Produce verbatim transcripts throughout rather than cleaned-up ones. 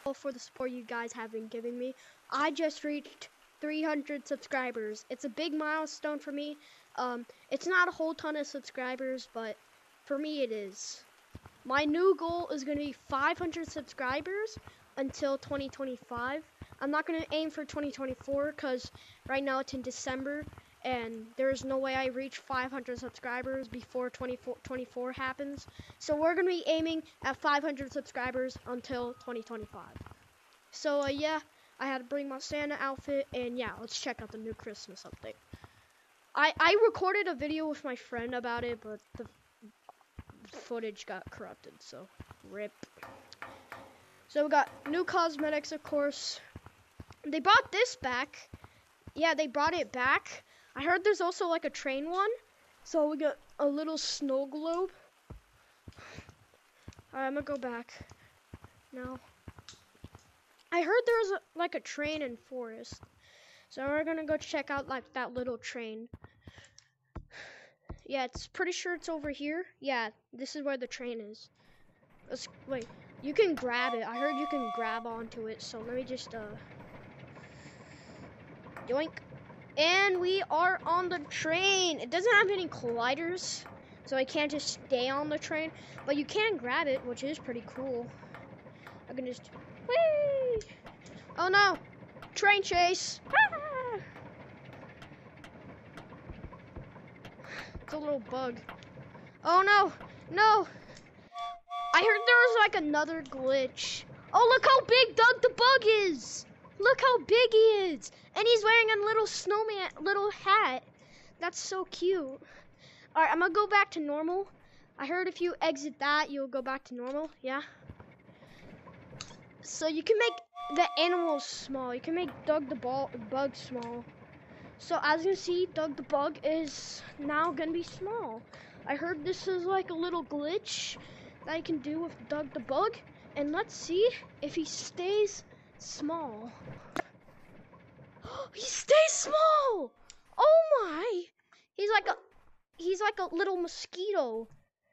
for the support you guys have been giving me. I just reached three hundred subscribers. It's a big milestone for me. Um, it's not a whole ton of subscribers, but for me it is. My new goal is going to be five hundred subscribers until twenty twenty-five. I'm not going to aim for twenty twenty-four because right now it's in December and there's no way I reach five hundred subscribers before twenty twenty-four happens. So we're going to be aiming at five hundred subscribers until twenty twenty-five. So uh, yeah, I had to bring my Santa outfit, and yeah, let's check out the new Christmas update. I, I recorded a video with my friend about it, but the footage got corrupted, so rip. So we got new cosmetics, of course. They brought this back. Yeah, they brought it back. I heard there's also like a train one. So we got a little snow globe. Alright, I'm gonna go back now. I heard there was a, like a train in Forest. So we're gonna go check out like that little train. Yeah, it's pretty sure it's over here. Yeah, this is where the train is. Let's wait. You can grab it. I heard you can grab onto it. So let me just uh yoink. And we are on the train. It doesn't have any colliders, so I can't just stay on the train. But you can grab it, which is pretty cool. I can just whee! Oh no! Train chase! Ah! It's a little bug. Oh no! No! I heard there was like another glitch. Oh, look how big Doug the Bug is! Look how big he is! And he's wearing a little snowman, little hat. That's so cute. Alright, I'm gonna go back to normal. I heard if you exit that, you'll go back to normal. Yeah? So you can make the animals small. You can make Doug the ball, Bug small. So as you can see, Doug the Bug is now gonna be small. I heard this is like a little glitch that you can do with Doug the Bug. And let's see if he stays small. He stays small! Oh my! He's like a he's like a little mosquito.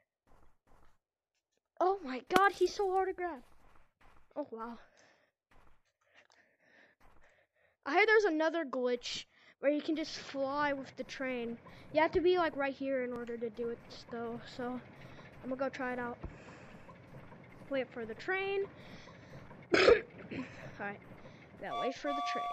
Oh my god, he's so hard to grab. Oh wow. I heard there's another glitch where you can just fly with the train. You have to be like right here in order to do it though, so I'm gonna go try it out. Wait for the train. Alright, gotta wait for the train.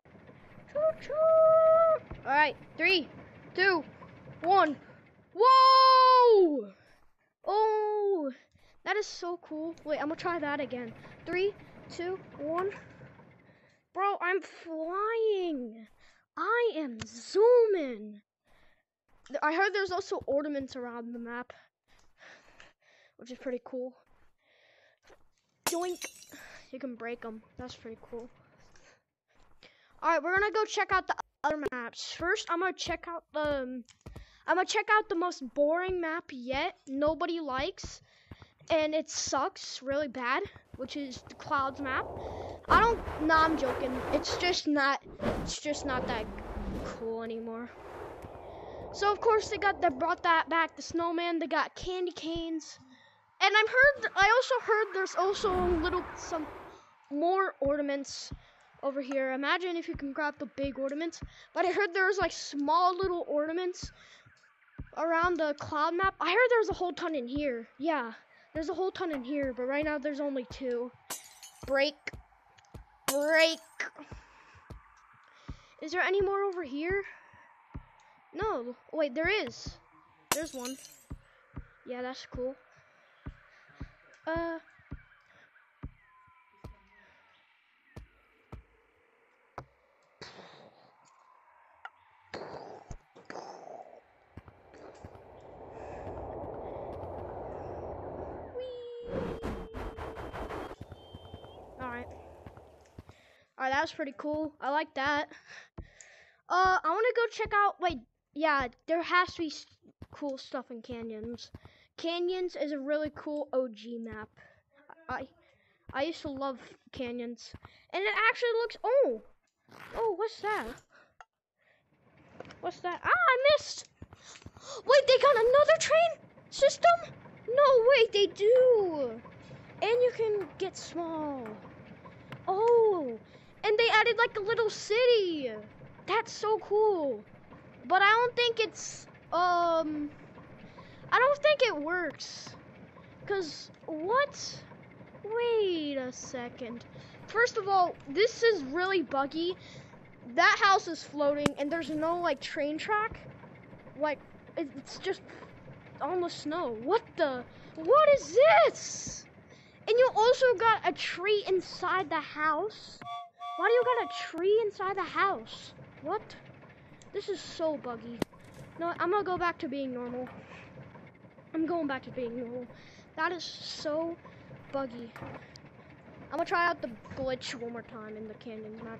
Alright, three, two, one. Whoa! Oh, that is so cool. Wait, I'm gonna try that again. Three, two, one. Bro, I'm flying. I am zooming. I heard there's also ornaments around the map, which is pretty cool. Doink. You can break them. That's pretty cool. Alright, we're gonna go check out the other maps. First, I'm gonna check out the... Um, I'm gonna check out the most boring map yet. Nobody likes. And it sucks really bad, which is the Clouds map. I don't... Nah, I'm joking. It's just not... It's just not that cool anymore. So, of course, they got... They brought that back. The snowman. They got candy canes. And I've heard... I also heard there's also little... Some more ornaments over here. Imagine if you can grab the big ornaments. But I heard there's like small little ornaments around the cloud map. I heard there's a whole ton in here. Yeah, there's a whole ton in here, but right now there's only two. Break. Break. Is there any more over here? No. Wait, there is. There's one. Yeah, that's cool. Uh... Alright, that was pretty cool. I like that. Uh, I want to go check out, wait, yeah, there has to be cool stuff in Canyons. Canyons is a really cool O G map. I, I used to love Canyons. And it actually looks, oh, oh, what's that? What's that? Ah, I missed. Wait, they got another train system? No, wait, they do. And you can get small. and they added like a little city. That's so cool. But I don't think it's, um, I don't think it works. Cause what? Wait a second. First of all, this is really buggy. That house is floating and there's no like train track. Like, it's just on the snow. What the? What is this? And you also got a tree inside the house? Why do you got a tree inside the house? What? This is so buggy. No, I'm gonna go back to being normal. I'm going back to being normal. That is so buggy. I'm gonna try out the glitch one more time in the canyons map.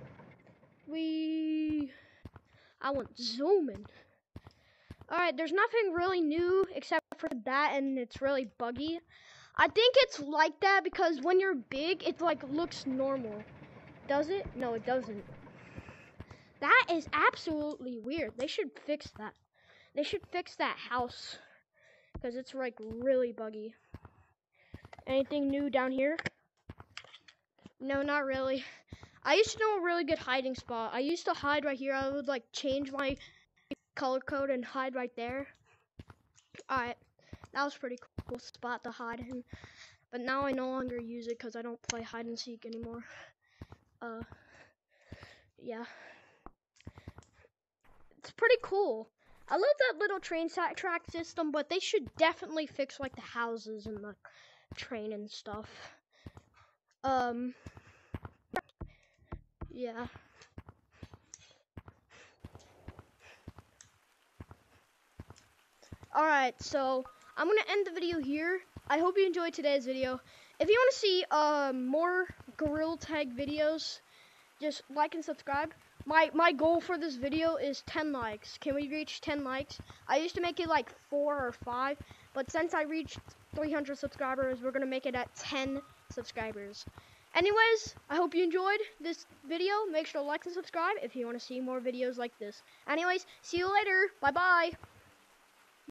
We... I want zooming. Alright, there's nothing really new except for that, and it's really buggy. I think it's like that because when you're big, it like looks normal. Does it? No, it doesn't. That is absolutely weird. They should fix that. They should fix that house because it's like really buggy. Anything new down here? No, not really. I used to know a really good hiding spot. I used to hide right here. I would like change my color code and hide right there. Alright, that was a pretty cool spot to hide in. But now I no longer use it because I don't play hide and seek anymore. Uh, yeah. It's pretty cool. I love that little train track system, but they should definitely fix like the houses and the train and stuff. Um, yeah. Alright, so I'm going to end the video here. I hope you enjoyed today's video. If you want to see uh, more Gtag videos, just like and subscribe. My my goal for this video is ten likes. Can we reach ten likes? I used to make it like four or five, but since I reached three hundred subscribers, we're going to make it at ten subscribers. Anyways, I hope you enjoyed this video. Make sure to like and subscribe if you want to see more videos like this. Anyways, see you later. Bye-bye.